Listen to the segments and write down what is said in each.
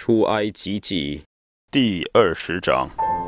出埃及记第20章。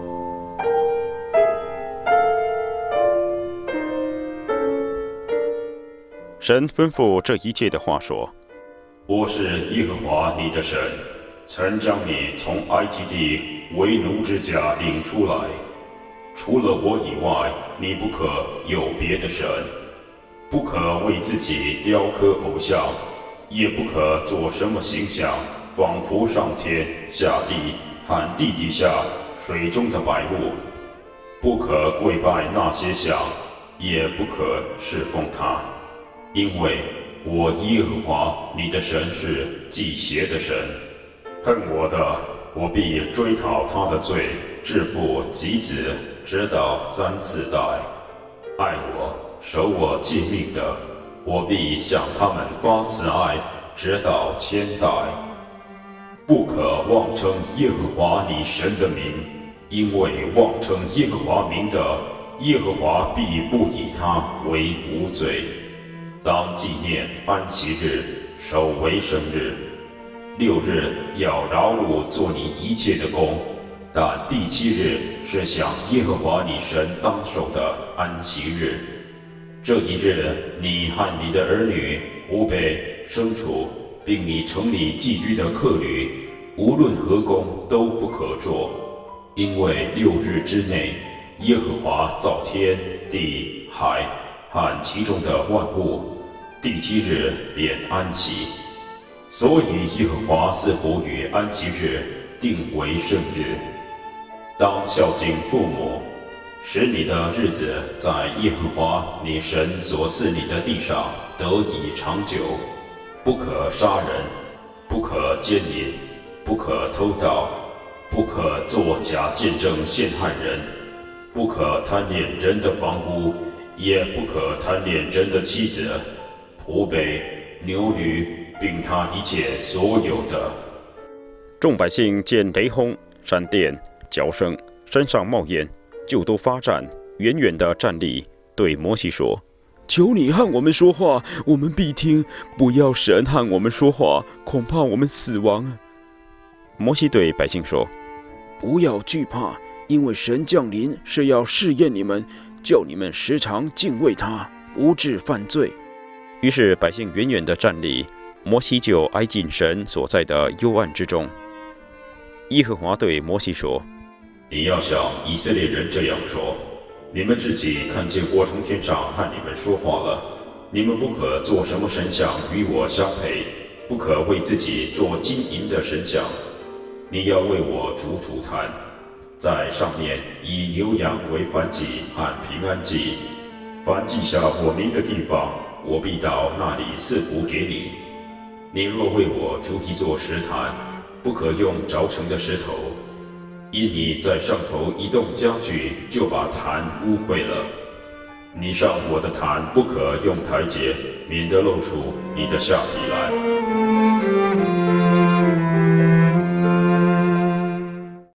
神吩咐这一切的话说：“ 我是耶和华你的神，曾将你从埃及地为奴之家领出来。除了我以外，你不可有别的神，不可为自己雕刻偶像，也不可做什么形象，仿佛上天下地和地底下水中的百物。不可跪拜那些像，也不可侍奉它，因为我耶和华你的神是忌邪的神。恨我的，我必追讨他的罪，至父及子，直到3、4代；爱我、守我诫命的，我必向他们发慈爱，直到1000代。不可妄称耶和华你神的名，因为妄称耶和华名的，耶和华必不以他为无罪。当纪念安息日，守为圣日。6日要劳碌做你一切的工，但第7日是向耶和华你神当守的安息日。这一日，你和你的儿女、吾辈、牲畜，并你城里寄居的客旅，无论何工都不可做，因为6日之内，耶和华造天地海和其中的万物，第7日便安息。所以耶和华赐福与安息日，定为圣日。当孝敬父母，使你的日子在耶和华你神所赐你的地上得以长久。不可杀人，不可奸淫，不可偷盗，不可作假见证陷害人，不可贪恋人的房屋，也不可贪恋人的妻子、仆婢、牛驴，并他一切所有的。” 众百姓见雷轰、闪电、角声，身上冒烟，就都发战，远远地站立，对摩西说：“ 求你和我们说话，我们必听；不要神和我们说话，恐怕我们死亡。” 摩西对百姓说：“ 不要惧怕，因为神降临是要试验你们，叫你们时常敬畏他，不致犯罪。” 于是百姓远远地站立，摩西就挨进神所在的幽暗之中。耶和华对摩西说：“ 你要向以色列人这样说：你们自己看见我从天上和你们说话了。你们不可做什么神像与我相配，不可为自己做金银的神像。你要为我筑土坛，在上面以牛羊为燔祭和平安祭。凡记下我名的地方，我必到那里赐福给你。你若为我筑一座石坛，不可用凿成的石头，因你在上头移动家具，就把坛污秽了。你上我的坛不可用台阶，免得露出你的下体来。”